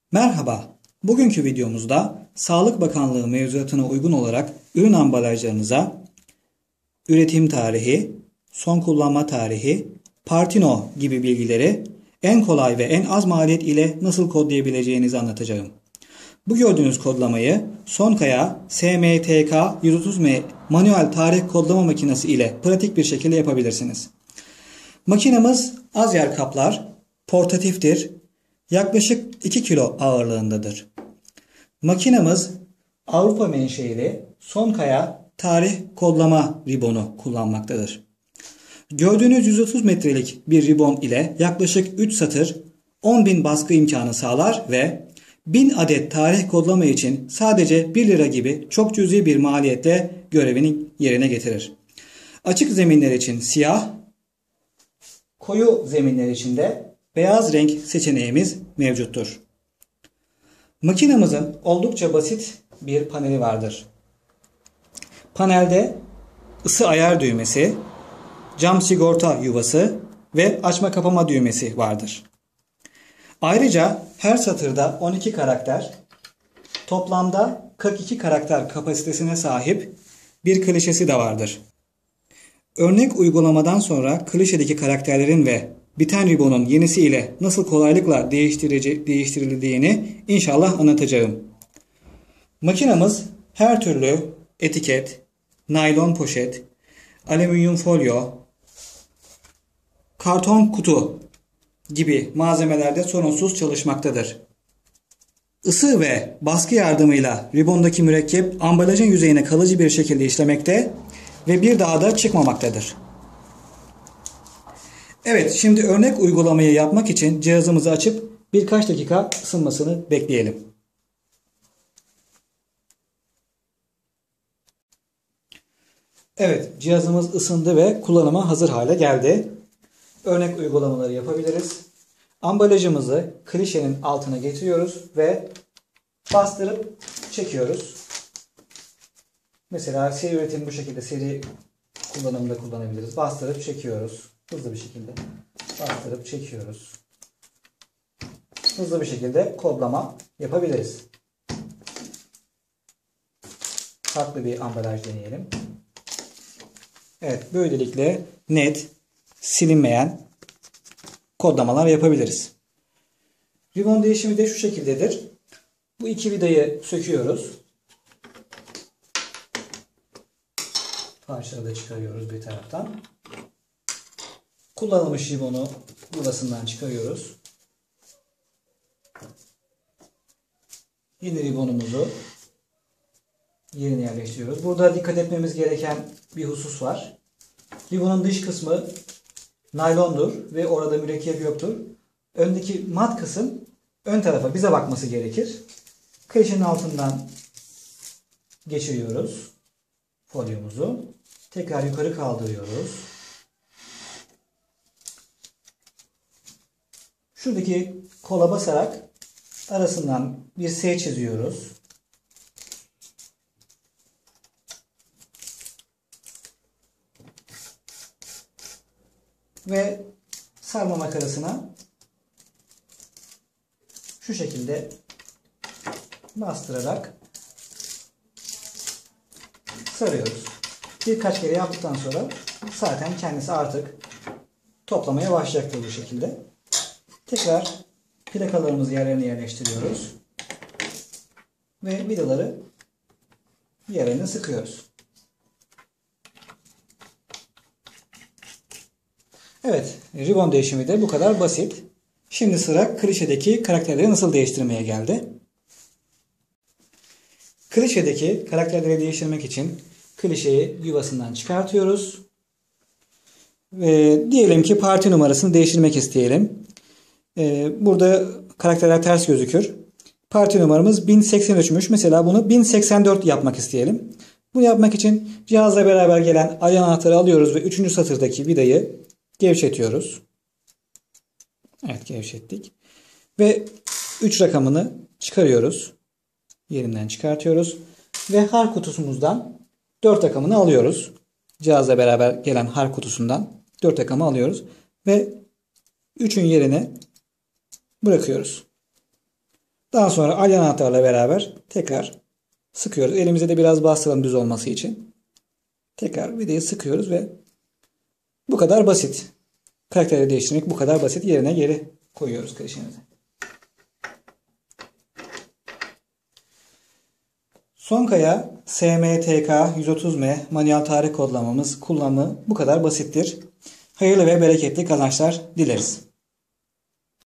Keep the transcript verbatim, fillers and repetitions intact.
Merhaba, bugünkü videomuzda Sağlık Bakanlığı mevzuatına uygun olarak ürün ambalajlarınıza üretim tarihi, son kullanma tarihi, Partino gibi bilgileri en kolay ve en az maliyet ile nasıl kodlayabileceğinizi anlatacağım. Bu gördüğünüz kodlamayı Sonkaya S M T K yüz otuz M manuel tarih kodlama makinesi ile pratik bir şekilde yapabilirsiniz. Makinamız az yer kaplar, portatiftir, yaklaşık iki kilo ağırlığındadır. Makinamız Avrupa menşeili Sonkaya tarih kodlama ribonu kullanmaktadır. Gördüğünüz yüz otuz metrelik bir ribon ile yaklaşık üç satır on bin baskı imkanı sağlar ve bin adet tarih kodlama için sadece bir lira gibi çok cüzi bir maliyetle görevini yerine getirir. Açık zeminler için siyah, koyu zeminler için de beyaz renk seçeneğimiz mevcuttur. Makinamızın oldukça basit bir paneli vardır. Panelde ısı ayar düğmesi, cam sigorta yuvası ve açma kapama düğmesi vardır. Ayrıca her satırda on iki karakter, toplamda kırk iki karakter kapasitesine sahip bir klişesi de vardır. Örnek uygulamadan sonra klişedeki karakterlerin ve biten ribonun yenisi ile nasıl kolaylıkla değiştirildiğini inşallah anlatacağım. Makinamız her türlü etiket, naylon poşet, alüminyum folyo, karton kutu gibi malzemelerde sorunsuz çalışmaktadır. Isı ve baskı yardımıyla ribondaki mürekkep ambalajın yüzeyine kalıcı bir şekilde işlemekte ve bir daha da çıkmamaktadır. Evet, şimdi örnek uygulamayı yapmak için cihazımızı açıp birkaç dakika ısınmasını bekleyelim. Evet, cihazımız ısındı ve kullanıma hazır hale geldi. Örnek uygulamaları yapabiliriz. Ambalajımızı klişenin altına getiriyoruz ve bastırıp çekiyoruz. Mesela seri üretim bu şekilde seri kullanımda kullanabiliriz. Bastırıp çekiyoruz. Hızlı bir şekilde bastırıp çekiyoruz. Hızlı bir şekilde kodlama yapabiliriz. Farklı bir ambalaj deneyelim. Evet, böylelikle net, silinmeyen kodlamalar yapabiliriz. Ribon değişimi de şu şekildedir. Bu iki vidayı söküyoruz. Parçaları da çıkarıyoruz bir taraftan. Kullanılmış ribonu yuvasından çıkarıyoruz. Yeni ribonumuzu yerine yerleştiriyoruz. Burada dikkat etmemiz gereken bir husus var. Ribonun dış kısmı naylondur ve orada mürekkep yoktur. Öndeki mat kısım ön tarafa bize bakması gerekir. Klişenin altından geçiriyoruz folyomuzu. Tekrar yukarı kaldırıyoruz. Şuradaki kola basarak arasından bir S çiziyoruz. Ve sarma makarasına şu şekilde bastırarak sarıyoruz. Birkaç kere yaptıktan sonra zaten kendisi artık toplamaya başlayacaktır bu şekilde. Tekrar plakalarımızı yerlerine yerleştiriyoruz. Ve vidaları yerlerine sıkıyoruz. Evet, ribon değişimi de bu kadar basit. Şimdi sıra klişedeki karakterleri nasıl değiştirmeye geldi. Klişedeki karakterleri değiştirmek için klişeyi yuvasından çıkartıyoruz. Ve diyelim ki parti numarasını değiştirmek isteyelim. Burada karakterler ters gözükür. Parti numaramız bin seksen üç'müş. Mesela bunu bin seksen dört yapmak isteyelim. Bunu yapmak için cihazla beraber gelen ay anahtarı alıyoruz ve üçüncü satırdaki vidayı gevşetiyoruz. Evet, gevşettik. Ve üç rakamını çıkarıyoruz. Yerinden çıkartıyoruz. Ve har kutusumuzdan dört rakamını alıyoruz. Cihazla beraber gelen har kutusundan dört rakamı alıyoruz. Ve üçün yerine bırakıyoruz. Daha sonra alyan anahtarla beraber tekrar sıkıyoruz. Elimize de biraz bastıralım düz olması için. Tekrar vidayı sıkıyoruz ve bu kadar basit. Karakteri değiştirmek bu kadar basit. Yerine geri koyuyoruz klişemizi. Sonkaya S M T K yüz otuz M manuel tarih kodlamamız kullanımı bu kadar basittir. Hayırlı ve bereketli kazançlar dileriz.